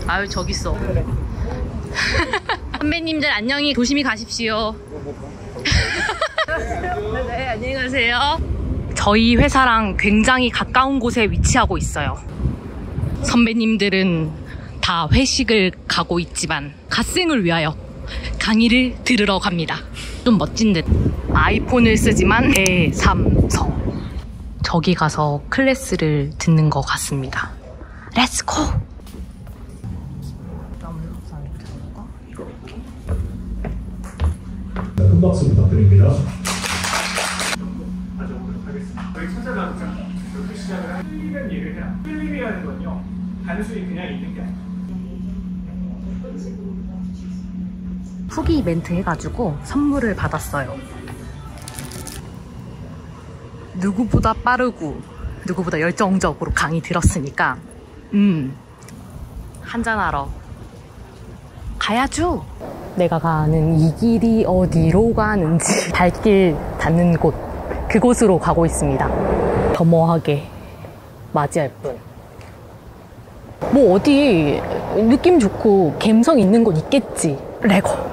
아유 저기 있어. 선배님들 안녕히 조심히 가십시오. 네, 안녕히 가세요. 저희 회사랑 굉장히 가까운 곳에 위치하고 있어요. 선배님들은 다 회식을 가고 있지만 갓생을 위하여 강의를 들으러 갑니다. 좀 멋진 듯. 아이폰을 쓰지만 대삼성. 저기 가서 클래스를 듣는 것 같습니다. 렛츠고! 큰 박수 부탁드립니다. 저희 찾아가서 이렇게 시작을 하는 틀리는 예를 해요. 틀림이라는 건요, 단순히 그냥 있는 게 아니에요. 후기 이벤트 해가지고 선물을 받았어요. 누구보다 빠르고 누구보다 열정적으로 강의 들었으니까 한잔하러 가야죠. 내가 가는 이 길이 어디로 가는지 발길 닿는 곳, 그곳으로 가고 있습니다. 겸허하게 맞이할 뿐. 뭐 어디 느낌 좋고 감성 있는 곳 있겠지. 레고.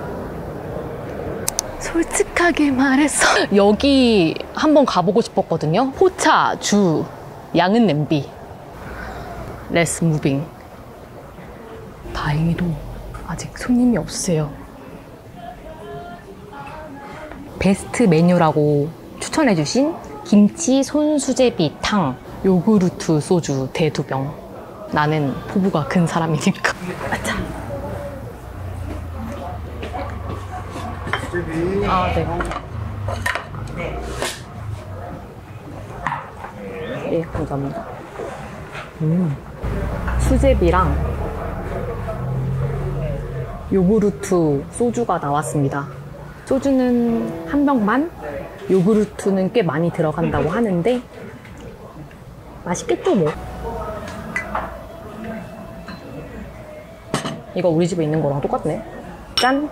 솔직하게 말해서 여기 한번 가보고 싶었거든요. 포차, 주, 양은 냄비. Let's moving. 다행히도 아직 손님이 없으세요. 베스트 메뉴라고 추천해주신 김치 손수제비 탕, 요구르트 소주 대 2병. 나는 포부가 큰 사람이니까. 아차. 아, 네. 네, 감사합니다. 수제비랑 요구르트 소주가 나왔습니다. 소주는 한 병만, 요구르트는 꽤 많이 들어간다고 하는데 맛있겠죠 뭐. 이거 우리 집에 있는 거랑 똑같네. 짠!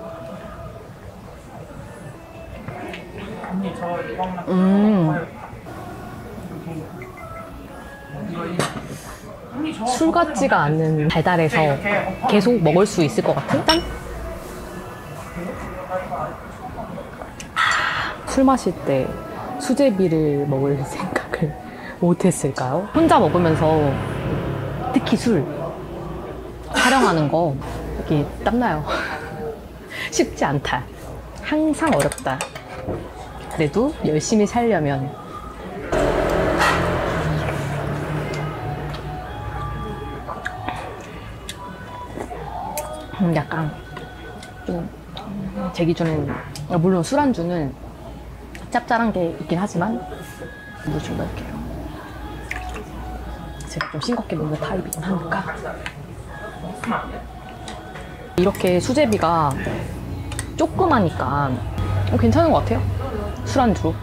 술 같지가 않은 달달해서 계속 먹을 수 있을 것 같은? 짠! 술 마실 때 수제비를 먹을 생각을 못했을까요? 혼자 먹으면서 특히 술 촬영하는 거 이렇게 땀나요. 쉽지 않다. 항상 어렵다. 그래도 열심히 살려면 약간 좀 제 기준엔, 물론 술안주는 짭짤한 게 있긴 하지만 물 좀 넣을게요. 제가 좀 싱겁게 먹는 타입이긴 하니까. 이렇게 수제비가 조그마니까 괜찮은 것 같아요. 술안주로.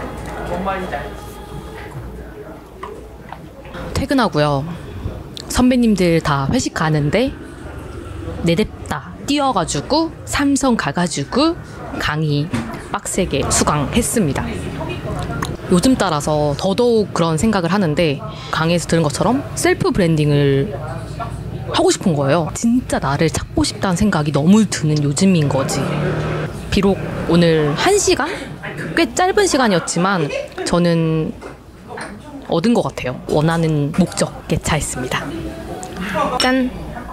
퇴근하고요. 선배님들 다 회식 가는데 내냅다 뛰어가지고 삼성 가가지고 강의 빡세게 수강했습니다. 요즘 따라서 더더욱 그런 생각을 하는데, 강의에서 들은 것처럼 셀프 브랜딩을 하고 싶은 거예요. 진짜 나를 찾고 싶다는 생각이 너무 드는 요즘인 거지. 비록 오늘 1시간? 꽤 짧은 시간이었지만 저는 얻은 것 같아요. 원하는 목적에 차 있습니다. 짠!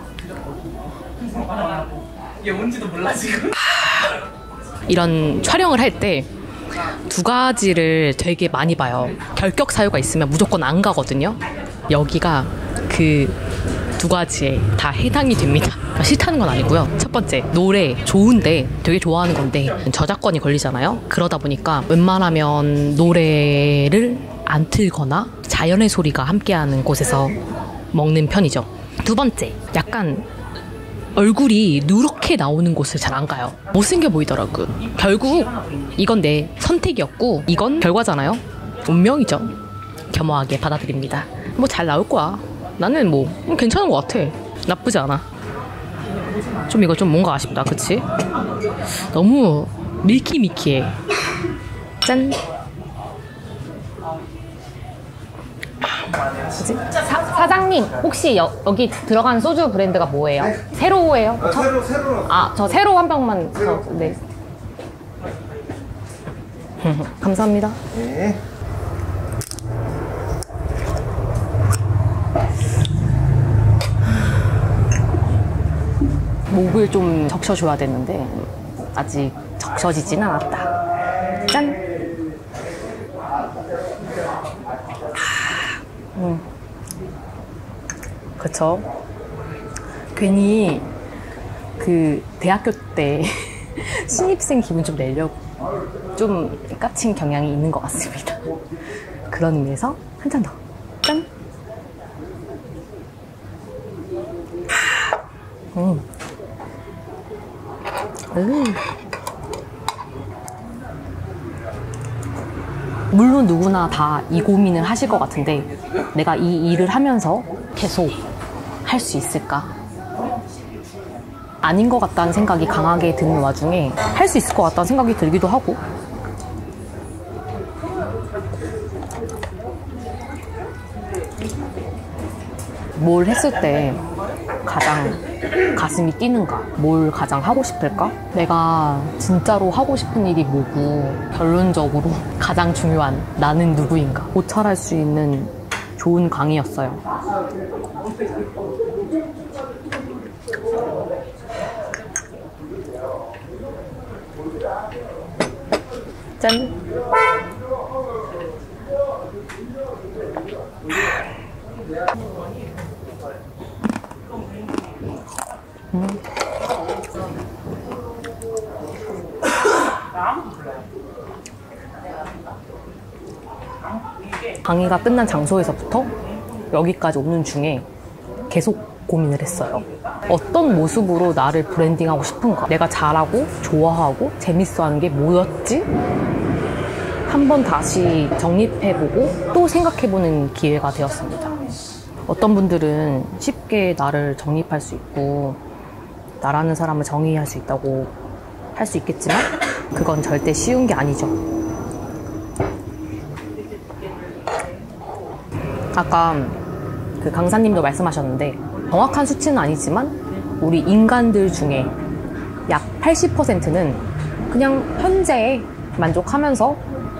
이게 뭔지도 몰라 지금. 이런 촬영을 할 때 2가지를 되게 많이 봐요. 결격 사유가 있으면 무조건 안 가거든요. 여기가 그 2가지에 다 해당이 됩니다. 싫다는 건 아니고요. 첫 번째, 노래 좋은데 되게 좋아하는 건데 저작권이 걸리잖아요. 그러다 보니까 웬만하면 노래를 안 틀거나 자연의 소리가 함께하는 곳에서 먹는 편이죠. 2번째, 약간 얼굴이 누렇게 나오는 곳을 잘 안 가요. 못생겨 보이더라고요. 결국 이건 내 선택이었고 이건 결과잖아요. 운명이죠. 겸허하게 받아들입니다. 뭐 잘 나올 거야. 나는 뭐 괜찮은 것 같아. 나쁘지 않아. 좀 이거 좀 뭔가 아쉽다, 그치? 너무 밀키미키해. 짠! 그치? 사장님 혹시 여기 들어간 소주 브랜드가 뭐예요? 세로예요? 새로. 아, 저 세로 한 병만 더, 네. 감사합니다. 네. 목을 좀 적셔줘야 되는데 아직 적셔지진 않았다. 짠! 그쵸? 괜히 그 대학교 때 신입생 기분 좀 내려고 좀 까친 경향이 있는 것 같습니다. 그런 의미에서 한 잔 더. 짠! 물론 누구나 다 이 고민을 하실 것 같은데 내가 이 일을 하면서 계속 할 수 있을까? 아닌 것 같다는 생각이 강하게 드는 와중에 할 수 있을 것 같다는 생각이 들기도 하고 뭘 했을 때 가장 가슴이 뛰는가? 뭘 가장 하고 싶을까? 내가 진짜로 하고 싶은 일이 뭐고 결론적으로 가장 중요한 나는 누구인가? 고찰할 수 있는 좋은 강의였어요. 짠! 강의가 끝난 장소에서부터 여기까지 오는 중에 계속 고민을 했어요. 어떤 모습으로 나를 브랜딩하고 싶은가? 내가 잘하고 좋아하고 재밌어하는 게 뭐였지? 한번 다시 정립해보고 또 생각해보는 기회가 되었습니다. 어떤 분들은 쉽게 나를 정립할 수 있고 나라는 사람을 정의할 수 있다고 할 수 있겠지만 그건 절대 쉬운 게 아니죠. 아까 그 강사님도 말씀하셨는데 정확한 수치는 아니지만 우리 인간들 중에 약 80%는 그냥 현재에 만족하면서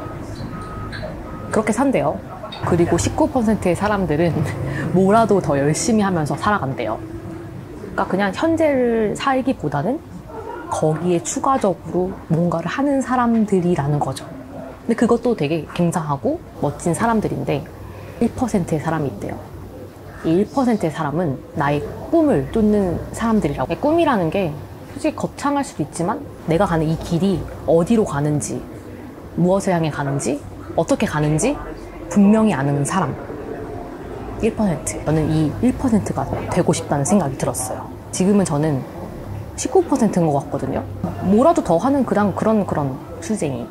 그렇게 산대요. 그리고 19%의 사람들은 뭐라도 더 열심히 하면서 살아간대요. 그러니까 그냥 현재를 살기보다는 거기에 추가적으로 뭔가를 하는 사람들이라는 거죠. 근데 그것도 되게 굉장하고 멋진 사람들인데 1%의 사람이 있대요. 이 1%의 사람은 나의 꿈을 쫓는 사람들이라고. 꿈이라는 게 솔직히 거창할 수도 있지만 내가 가는 이 길이 어디로 가는지, 무엇을 향해 가는지, 어떻게 가는지 분명히 아는 사람 1%. 저는 이 1%가 되고 싶다는 생각이 들었어요. 지금은 저는 19%인 것 같거든요. 뭐라도 더 하는 그런 수쟁이.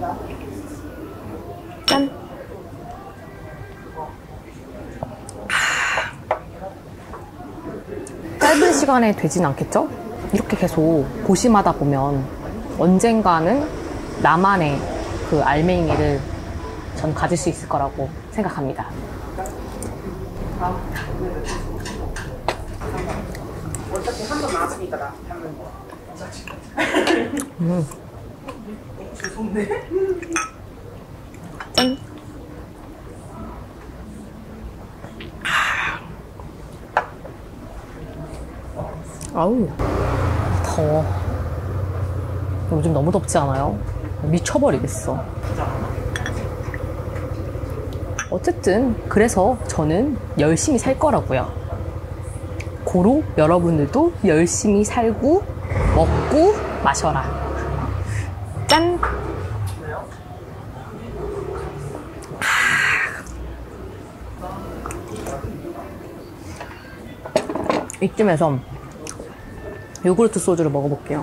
짠! 짧은 시간에 되진 않겠죠? 이렇게 계속 고심하다 보면 언젠가는 나만의 그 알맹이를 전 가질 수 있을 거라고 생각합니다. 어차피 한 번 나왔으니까 나 담는 거. 좋네. 짠! 아우, 더워. 요즘 너무 덥지 않아요? 미쳐버리겠어. 어쨌든 그래서 저는 열심히 살 거라고요. 고로 여러분들도 열심히 살고 먹고 마셔라. 짠! 이쯤에서 요구르트 소주를 먹어볼게요.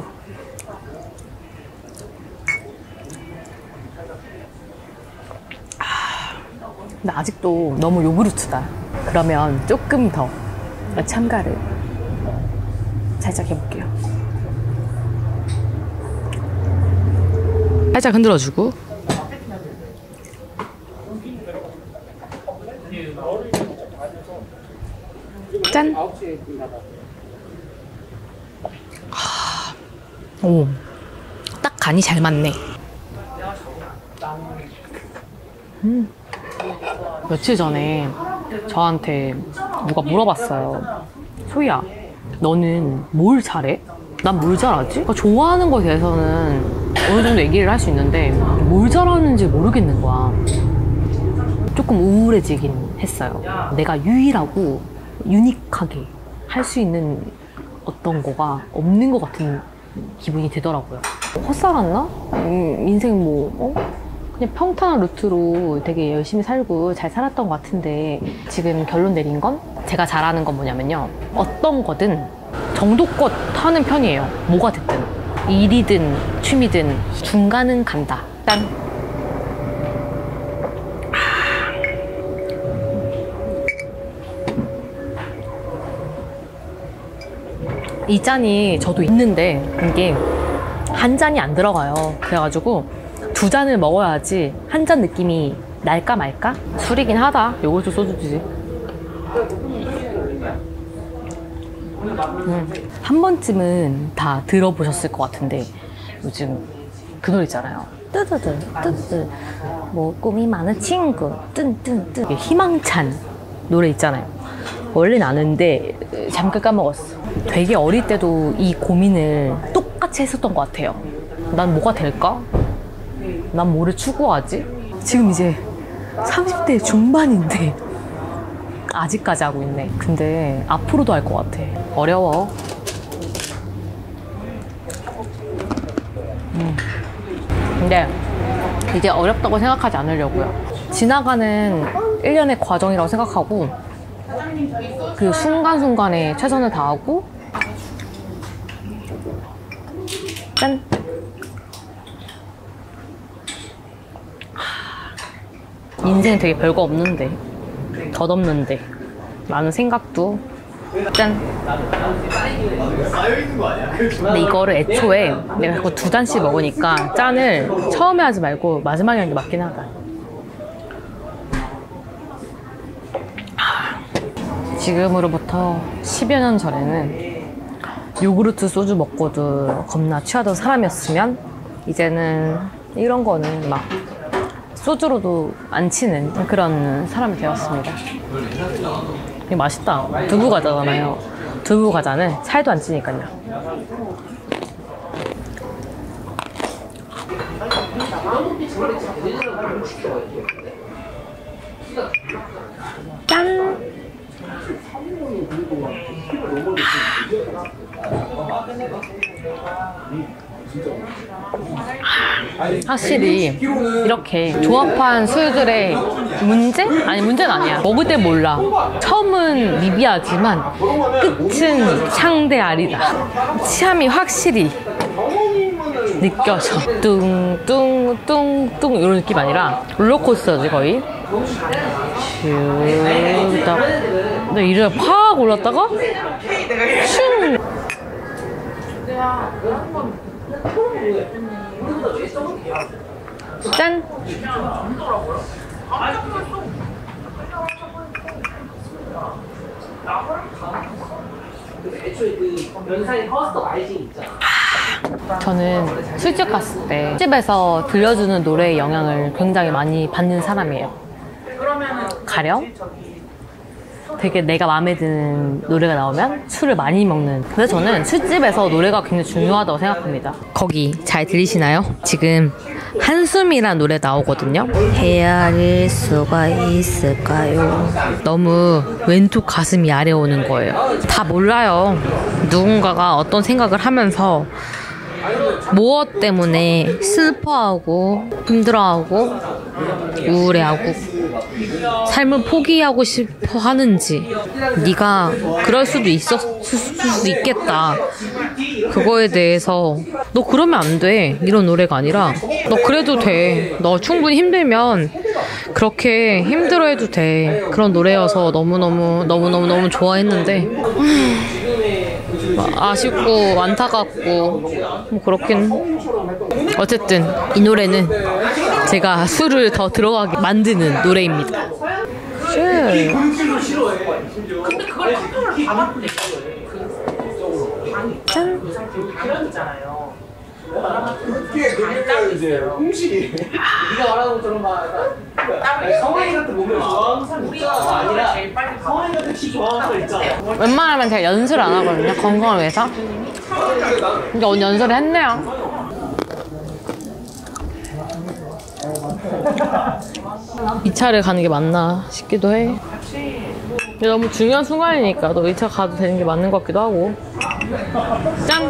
근데 아직도 너무 요구르트다. 그러면 조금 더 첨가를 살짝 해볼게요. 살짝 흔들어주고 짠! 오, 딱 간이 잘 맞네. 며칠 전에 저한테 누가 물어봤어요. 소희야, 너는 뭘 잘해? 난 뭘 잘하지? 그러니까 좋아하는 거에 대해서는 어느 정도 얘기를 할 수 있는데 뭘 잘하는지 모르겠는 거야. 조금 우울해지긴 했어요. 내가 유일하고 유니크하게 할 수 있는 어떤 거가 없는 것 같은 기분이 들더라고요. 헛살았나? 인생 뭐 그냥 평탄한 루트로 되게 열심히 살고 잘 살았던 것 같은데 지금 결론 내린 건 제가 잘하는 건 뭐냐면요. 어떤 거든 정도껏 하는 편이에요. 뭐가 됐든. 일이든 취미든 중간은 간다. 짠! 이 잔이 저도 있는데 이게 한 잔이 안 들어가요. 그래가지고 2잔을 먹어야지 한 잔 느낌이 날까 말까? 술이긴 하다. 요것도 소주지. 한 번쯤은 다 들어보셨을 것 같은데 요즘 그 노래 있잖아요. 뜨뜨뜨 뜨뜨 뭐 꿈이 많은 친구 뜬뜬뜬 희망찬 노래 있잖아요. 원래는 아는데 잠깐 까먹었어. 되게 어릴 때도 이 고민을 똑같이 했었던 것 같아요. 난 뭐가 될까? 난 뭐를 추구하지? 지금 이제 30대 중반인데 아직까지 하고 있네. 근데 앞으로도 할 것 같아. 어려워. 근데 이제 어렵다고 생각하지 않으려고요. 지나가는 일련의 과정이라고 생각하고 그 순간순간에 최선을 다하고 짠! 인생 되게 별거 없는데 덧없는데 많은 생각도 짠! 근데 이거를 애초에 내가 자꾸 2잔씩 먹으니까 짠을 처음에 하지 말고 마지막에 하는 게 맞긴 하다. 지금으로부터 10여 년 전에는 요구르트 소주 먹고도 겁나 취하던 사람이었으면 이제는 이런 거는 막 소주로도 안 치는 그런 사람이 되었습니다. 이게 맛있다. 두부 과자잖아요. 두부 과자는 살도 안 찌니까요. 짠! 확실히 이렇게 조합한 술들의 문제? 아니 문제는 아니야. 먹을 때 몰라. 처음은 미비하지만 끝은 상대아리다. 취함이 확실히 느껴져. 뚱뚱뚱뚱 이런 느낌 아니라 롤러코스터지 거의. 딱 근데 이를 팍 올랐다가 슝. 짠! 저는 술집 갔을 때 술집에서 들려주는 노래의 영향을 굉장히 많이 받는 사람이에요. 가령 되게 내가 마음에 드는 노래가 나오면 술을 많이 먹는. 근데 저는 술집에서 노래가 굉장히 중요하다고 생각합니다. 거기 잘 들리시나요? 지금 한숨이란 노래 나오거든요. 헤아릴 수가 있을까요? 너무 왼쪽 가슴이 아래오는 거예요. 다 몰라요. 누군가가 어떤 생각을 하면서 무엇 때문에 슬퍼하고 힘들어하고 우울해하고 삶을 포기하고 싶어 하는지. 네가 그럴 수도 있겠다. 그거에 대해서 너 그러면 안 돼 이런 노래가 아니라 너 그래도 돼. 너 충분히 힘들면 그렇게 힘들어해도 돼. 그런 노래여서 너무너무 좋아했는데 아쉽고 안타깝고 뭐 그렇긴. 어쨌든 이 노래는 제가 술을 더 들어가게 만드는 노래입니다. 슈. 본질로 싫어해. 근데 그걸 컨트롤을 잡았는데 짠. 방이 있잖아요. 그게 그러니까 이제 홍시. 네가 말하는 것처럼 막 성환이 같은 몸을 좋아하는 사람 우리가 아니라 제일 빨리 성환이 같은 키 좋아하는 사람 있잖아. 웬만하면 제가 연습을 안 하거든요. 건강을 위해서. 근데 오늘 연습을 했네요. 이 차를 가는 게 맞나 싶기도 해. 근데 너무 중요한 순간이니까 너 2차 가도 되는 게 맞는 것 같기도 하고. 짠!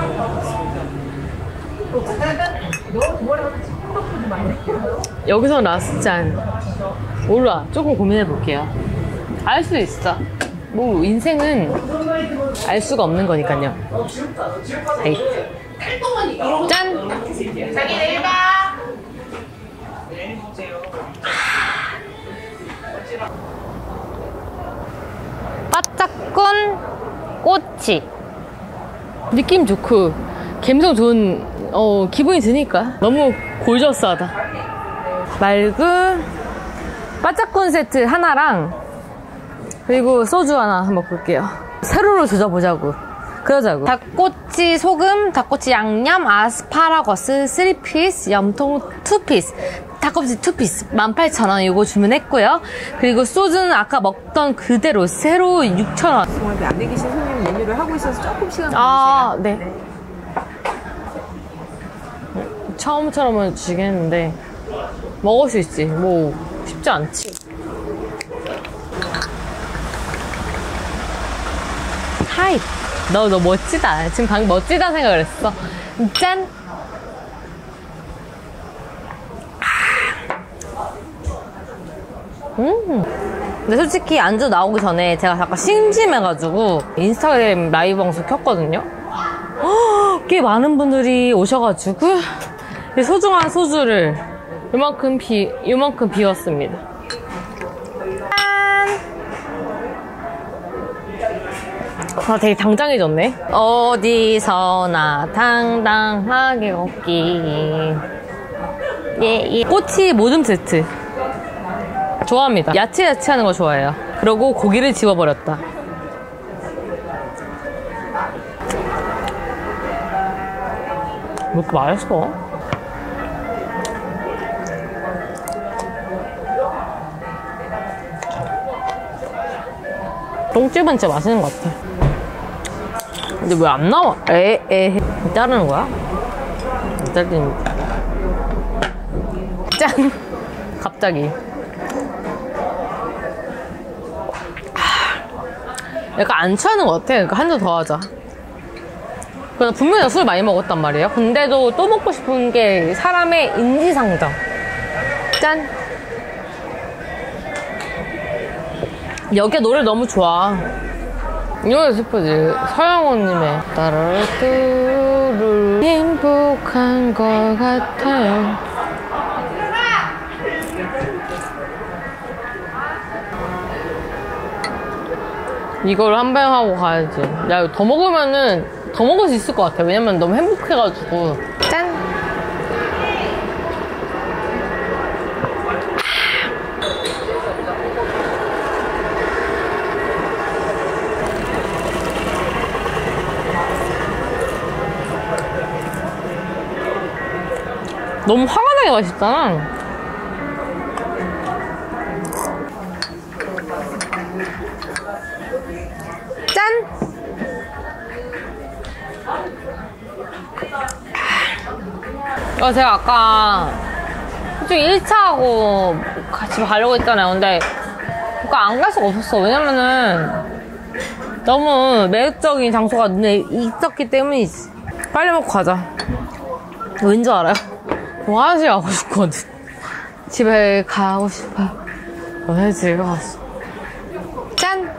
여기서 라스트 짠. 몰라. 조금 고민해볼게요. 알 수 있어. 뭐 인생은 알 수가 없는 거니까요. 에이. 짠! 자기 내일 봐. 바짝꾼 꼬치. 느낌 좋고 감성 좋은 기분이 드니까 너무 골저스하다. 말고 바짝꾼 세트 하나랑 그리고 소주 하나 한번 볼게요. 세로로 조져보자고. 그러자고. 닭꼬치 소금, 닭꼬치 양념, 아스파라거스 3피스, 염통 2피스, 닭꼬치 2피스 18,000원 이거 주문했고요. 그리고 소주는 아까 먹던 그대로 세로 6,000원. 정말 안에 계신 손님 메뉴를 하고 있어서 조금 시간 걸리세요. 아, 네. 처음처럼은 주겠는데 먹을 수 있지. 뭐 쉽지 않지. 하이. 너 멋지다. 지금 방금 멋지다 생각을 했어. 짠. 근데 솔직히 안주 나오기 전에 제가 잠깐 심심해가지고 인스타그램 라이브 방송 켰거든요. 꽤 많은 분들이 오셔가지고 이 소중한 소주를 요만큼 비웠습니다. 아, 되게 당당해졌네. 어디서나 당당하게 걷기. 예. 꼬치 모듬 세트 좋아합니다. 야채 하는 거 좋아해요. 그러고 고기를 집어버렸다. 왜 이렇게 맛있어? 똥집은 진짜 맛있는 것 같아. 근데 왜 안 나와? 자르는 거야? 안 자르는데. 짠! 갑자기. 약간 안 취하는 것 같아. 그러니까 한 잔 더 하자. 분명히 술 많이 먹었단 말이에요. 근데도 또 먹고 싶은 게 사람의 인지상정. 짠! 여기 노래 너무 좋아. 이 노래 슬프지. 서영호님의 따르르르 행복한 것 같아요. 이걸 한 병 하고 가야지. 야, 이거 더 먹으면은 더 먹을 수 있을 것 같아. 왜냐면 너무 행복해가지고. 짠! 너무 화가 나게 맛있잖아. 짠! 제가 아까 솔직히 1차하고 같이 가려고 했잖아요. 근데 그러니까 안 갈 수가 없었어. 왜냐면은 너무 매력적인 장소가 눈에 있었기 때문이지. 빨리 먹고 가자. 왠지 알아요? 화장실 가고 싶거든. 집에 가고 싶어. 너네 집에 갔어. 짠!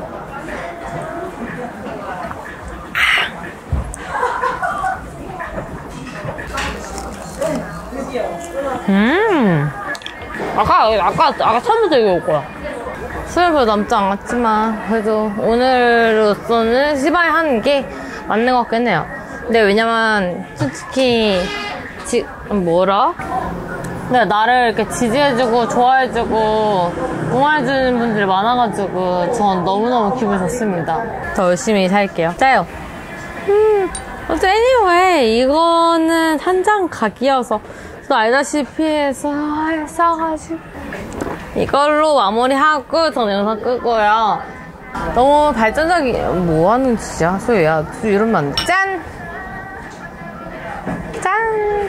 아까 처음부터 이거 올 거야. 술은 별로 남지 않았지만 그래도 오늘로서는 시바이 하는 게 맞는 것 같긴 해요. 근데 왜냐면 솔직히 근데 나를 이렇게 지지해주고 좋아해주고 응원해주는 분들이 많아가지고 전 너무너무 기분 좋습니다. 더 열심히 살게요. 짜요. anyway 이거는 한장 각이어서 또 알다시피 해서 써가지고 이걸로 마무리하고 전 영상 끄고요. 너무 발전적인 뭐하는 짓이야 소유야. 이러면 안 돼. 짠! 짠!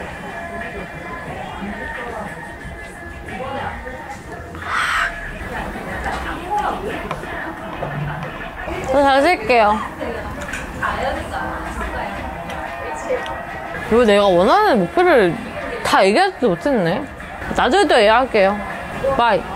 저 잘 쓸게요. 그리고 내가 원하는 목표를 다 얘기하지도 못했네. 나중에 또 얘기할게요. 바이.